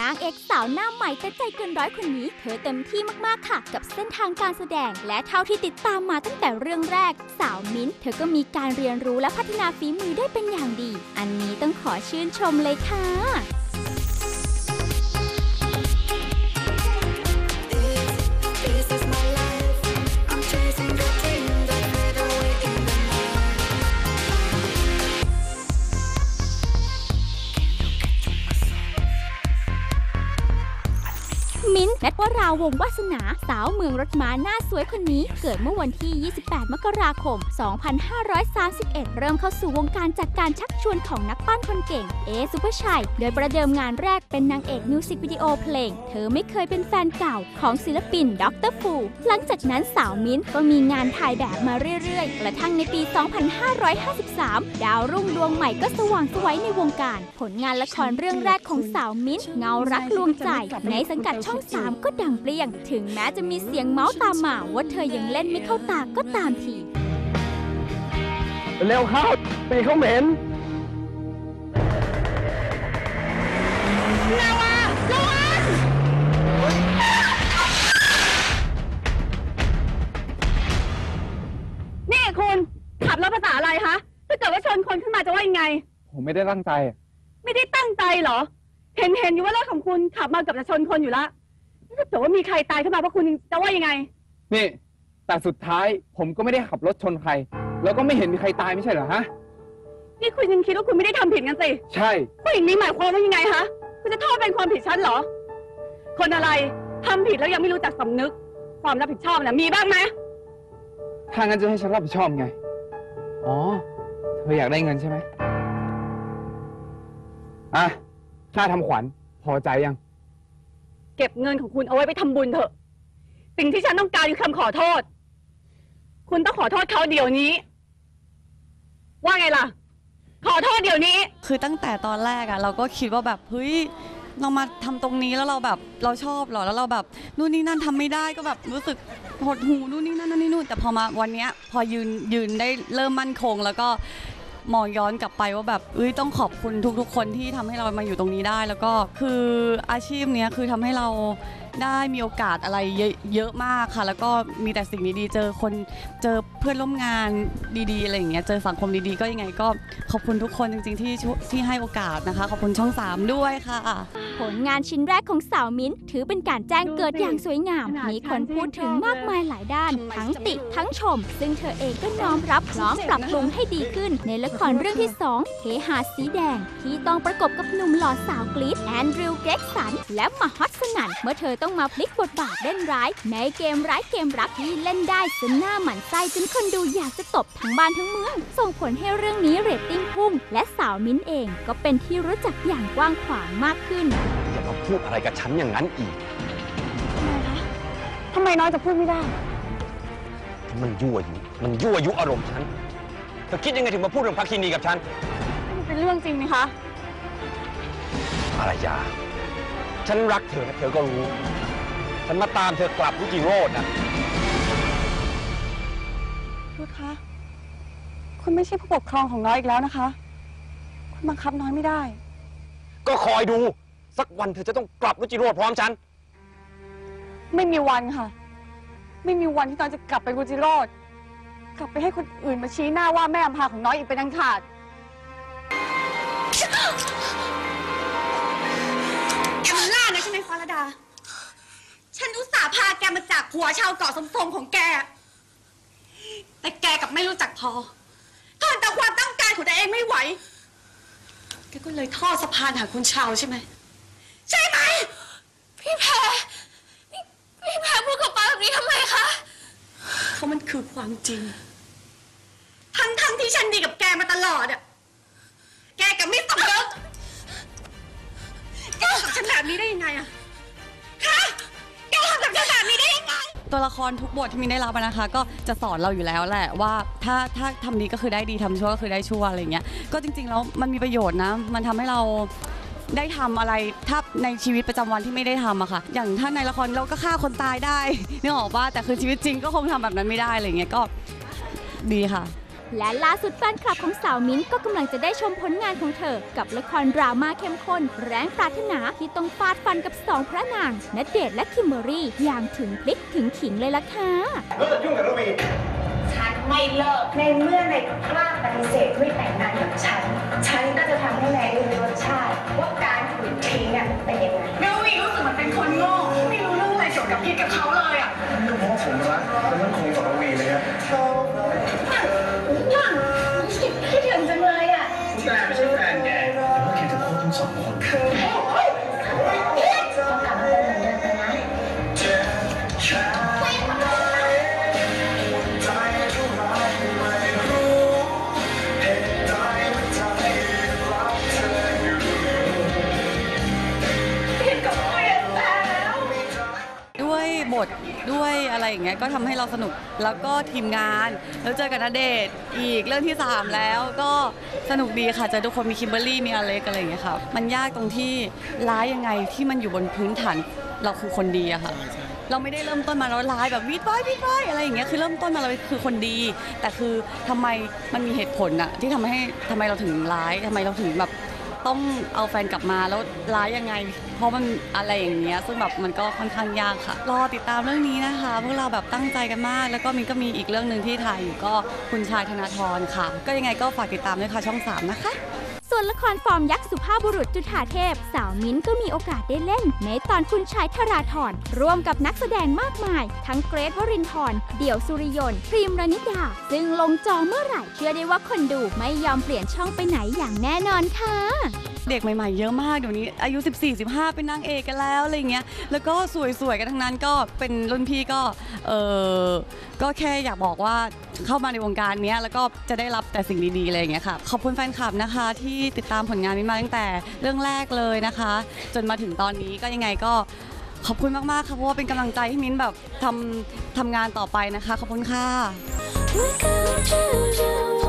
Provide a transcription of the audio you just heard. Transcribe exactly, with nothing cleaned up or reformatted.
างเอกสาวหน้าใหม่แต่ใจเกินร้อยคนนี้เธอเต็มที่มากๆค่ะกับเส้นทางการแสดงและเท่าที่ติดตามมาตั้งแต่เรื่องแรกสาวมิ้นท์เธอก็มีการเรียนรู้และพัฒนาฝีมือได้เป็นอย่างดีอันนี้ต้องขอชื่นชมเลยค่ะมิ้นท์ ณ วราวงศ์วาสนาสาวเมืองรถม้าหน้าสวยคนนี้เกิดเมื่อวันที่ ยี่สิบแปด มกราคม สองพันห้าร้อยสามสิบเอ็ด เริ่มเข้าสู่วงการจากการชักชวนของนักปั้นคนเก่งเอสุภชัยโดยประเดิมงานแรกเป็นนางเอกมิวสิกวิดีโอเพลงเธอไม่เคยเป็นแฟนเก่าของศิลปินดร.ฟูหลังจากนั้นสาวมิ้นท์ก็มีงานถ่ายแบบมาเรื่อยๆกระทั่งในปี สองพันห้าร้อยห้าสิบสาม ดาวรุ่งดวงใหม่ก็สว่างไสวในวงการผลงานละครเรื่องแรกของสาวมิ้นท์เงารักลวงใจในสังกัดช่องสามก็ดังเปรี้ยงถึงแม้จะมีเสียงเมาส์ตามมาว่าเธอยังเล่นไม่เข้าตาก็ตามทีเร็วเข้าปีเขาเหม็นระวังระวังนี่คุณขับรถภาษาอะไรคะถ้าเกิดว่าชนคนขึ้นมาจะว่ายังไงผมไม่ได้ตั้งใจไม่ได้ตั้งใจเหรอเห็นเห็นอยู่ว่ารถของคุณขับมากับจะชนคนอยู่แล้วถ้าเกิดว่ามีใครตายขึ้นมาเพราะคุณจะว่ายังไงนี่แต่สุดท้ายผมก็ไม่ได้ขับรถชนใครแล้วก็ไม่เห็นมีใครตายไม่ใช่เหรอฮะนี่คุณยังคิดว่าคุณไม่ได้ทำผิดกันสิใช่ผู้หญิงนี้หมายความว่ายังไงฮะคุณจะโทษเป็นความผิดฉันเหรอคนอะไรทำผิดแล้วยังไม่รู้จักสำนึกความรับผิดชอบเนี่ยมีบ้างไหมถ้างั้นจะให้ฉันรับผิดชอบไงอ๋อเธออยากได้เงินใช่ไหมอ่ะค่าทำขวัญพอใจยังเก็บเงินของคุณเอาไว้ไปทำบุญเถอะสิ่งที่ฉันต้องการคือคำขอโทษคุณต้องขอโทษเขาเดี๋ยวนี้ว่าไงล่ะขอโทษเดี๋ยวนี้คือตั้งแต่ตอนแรกอะเราก็คิดว่าแบบเฮ้ยเรามาทำตรงนี้แล้วเราแบบเราชอบหรอแล้วเราแบบนู่นนี่นั่นทำไม่ได้ก็แบบรู้สึกหดหูนู่นนี่นั่นนั่นนี่นู่นแต่พอมาวันนี้พอยืนยืนได้เริ่มมั่นคงแล้วก็มองย้อนกลับไปว่าแบบเอ้ยต้องขอบคุณทุกๆคนที่ทำให้เรามาอยู่ตรงนี้ได้แล้วก็คืออาชีพนี้คือทำให้เราได้มีโอกาสอะไรเยอะมากค่ะแล้วก็มีแต่สิ่งดีๆเจอคนเจอเพื่อนร่วมงานดีๆอะไรอย่างเงี้ยเจอสังคมดีๆก็ยังไงก็ขอบคุณทุกคนจริงๆที่ที่ให้โอกาสนะคะขอบคุณช่องสามด้วยค่ะผลงานชิ้นแรกของสาวมิ้นถือเป็นการแจ้งเกิดอย่างสวยงามมีคนพูดถึงมากมายหลายด้านทั้งติทั้งชมซึ่งเธอเองก็น้อมรับพร้อมปรับปรุงให้ดีขึ้นในละครเรื่องที่สองเทหาสีแดงที่ต้องประกบกับหนุ่มหล่อสาวกรี๊ดแอนดรูว์ เกร็กสันและมาฮอตสนั่นเมื่อเธอต้องมาพลิกบทบาทเล่นร้ายในเกมร้ายเกมรักที่เล่นได้จนหน้าหมั่นไส้จนคนดูอยากจะตบทั้งบ้านทั้งเมืองส่งผลให้เรื่องนี้เรตติ้งพุ่งและสาวมิ้นเองก็เป็นที่รู้จักอย่างกว้างขวางมากขึ้นอย่ามาพูดอะไรกับฉันอย่างนั้นอีกทำไมคะทำไมน้อยจะพูดไม่ได้มันยั่วยุมันยั่วยุอารมณ์ฉันเธอคิดยังไงถึงมาพูดเรื่องพักคีนีกับฉันมันเป็นเรื่องจริงไหมคะภรรยาฉันรักเธอเธอก็รู้ฉันมาตามเธอกลับรุจิโรจน์นะพูดคะคุณไม่ใช่ผู้ปกครองของน้อยอีกแล้วนะคะคุณบังคับน้อยไม่ได้ก็คอยดูสักวันเธอจะต้องกลับรุจิโรจน์พร้อมฉันไม่มีวันค่ะไม่มีวันที่น้อยจะกลับไปรุจิโรจน์กลับไปให้คนอื่นมาชี้หน้าว่าแม่อำพาของน้อยอีกเป็นอันขาดแกมันล่านะใช่ไหมฟ้าระดาฉันอุตส่าห์พาแกมาจากผัวชาวเกาะสมทรงของแกแต่แกกับไม่รู้จักพอทนต่อความต้องการของตัวเองไม่ไหวแกก็เลยทอดสะพานหาคุณชาวใช่ไหมใช่ไหมพี่แพรพี่แพรพูดกับป้าแบบนี้ทำไมคะเพราะมันคือความจริงทั้งทั้งที่ฉันดีกับแกมาตลอดอะแกกับไม่สำนึกแกทำกับฉันแบบนี้ได้ยังไงอะคะแกทำกับฉันแบบนี้ได้ยังไงตัวละครทุกบทที่มีได้รับนะคะก็จะสอนเราอยู่แล้วแหละว่าถ้าถ้าทำดีก็คือได้ดีทำชั่วก็คือได้ชั่วอะไรเงี้ยก็จริงๆแล้วมันมีประโยชน์นะมันทำให้เราได้ทำอะไรถ้าในชีวิตประจำวันที่ไม่ได้ทำอะค่ะอย่างถ้าในละครเราก็ฆ่าคนตายได้นึกออกป่ะแต่คือชีวิตจริงก็คงทำแบบนั้นไม่ได้อะไรเงี้ยก็ดีค่ะและล่าสุดแฟนคลับของสาวมิ้นท์ก็กำลังจะได้ชมผลงานของเธอกับละครดราม่าเข้มข้นแรงปรารถนาที่ต้องฟาดฟันกับสองพระนางณเดชน์และคิมเบอรรี่อย่างถึงพลิกถึงขิงเลยล่ะค่ะเลิกยุ่งกับน้องวีฉันไม่เลิกในเมื่อนายกล้าปฏิเสธไม่แต่งงานกับฉัน ฉันก็จะทำให้นายรู้รสชาติว่าการถูกทิ้งอ่ะเป็นยังไงน้องวีรู้สึกเหมือนเป็นคนโง่ไม่รู้เรื่องอะไรเกี่ยวกับพี่กับเขาเลยอ่ะเรื่องเพราะผมรักและมันคงต่อน้องวีเลยครับคิดถึงจังเลยอ่ะแต่ไม่ใช่แฟนแกแต่ว่าแกจะโคตรทั้งสองคนคือต้องกลับมาเป็นเหมือนเดิมเลยนะด้วยบทด้วยอะไรอย่างเงี้ยก็ทำให้เราสนุกแล้วก็ทีมงานแล้วเจอกับณเดชน์อีกเรื่องที่สามแล้วก็สนุกดีค่ะเจอทุกคนมีคิมเบอรรี่มีอเล็กอะไรอย่างเงี้ยค่ะมันยากตรงที่ร้ายยังไงที่มันอยู่บนพื้นฐานเราคือคนดีอะค่ะเราไม่ได้เริ่มต้นมาแล้วร้ายแบบวิดไว้วิดไว้อะไรอย่างเงี้ยคือเริ่มต้นมาเราคือคนดีแต่คือทำไมมันมีเหตุผลอะที่ทำให้ทำไมเราถึงร้ายทำไมเราถึงแบบต้องเอาแฟนกลับมาแล้วร้ายยังไงเพราะมันอะไรอย่างเงี้ยซึ่งแบบมันก็ค่อนข้างยากค่ะรอติดตามเรื่องนี้นะคะพวกเราแบบตั้งใจกันมากแล้วก็มินก็มีอีกเรื่องหนึ่งที่ถ่ายอยู่ก็คุณชายธนาธรค่ะก็ยังไงก็ฝากติดตามด้วยค่ะช่องสามนะคะส่วนละครฟอร์มยักษ์สุภาพบุรุษจุฑาเทพสาวมิ้นท์ก็มีโอกาสได้เล่นในตอนคุณชายธราธรร่วมกับนักแสดงมากมายทั้งเกรทวรินทร์เดี่ยวสุริยนต์พรีมรณิดาซึ่งลงจอเมื่อไหร่เชื่อได้ว่าคนดูไม่ยอมเปลี่ยนช่องไปไหนอย่างแน่นอนค่ะเด็กใหม่ๆเยอะมากเดี๋ยวนี้อายุสิบสี่ สิบห้าเป็นนางเอกกันแล้วอะไรเงี้ยแล้วก็สวยๆกันทั้งนั้นก็เป็นรุ่นพี่ก็เออก็แค่อยากบอกว่าเข้ามาในวงการนี้แล้วก็จะได้รับแต่สิ่งดีๆอะไรอย่างเงี้ยค่ะขอบคุณแฟนคลับนะคะที่ติดตามผลงานมิ้นมาตั้งแต่เรื่องแรกเลยนะคะจนมาถึงตอนนี้ก็ยังไงก็ขอบคุณมากๆค่ะเพราะว่าเป็นกำลังใจให้มิ้นแบบทำทำงานต่อไปนะคะขอบคุณค่ะ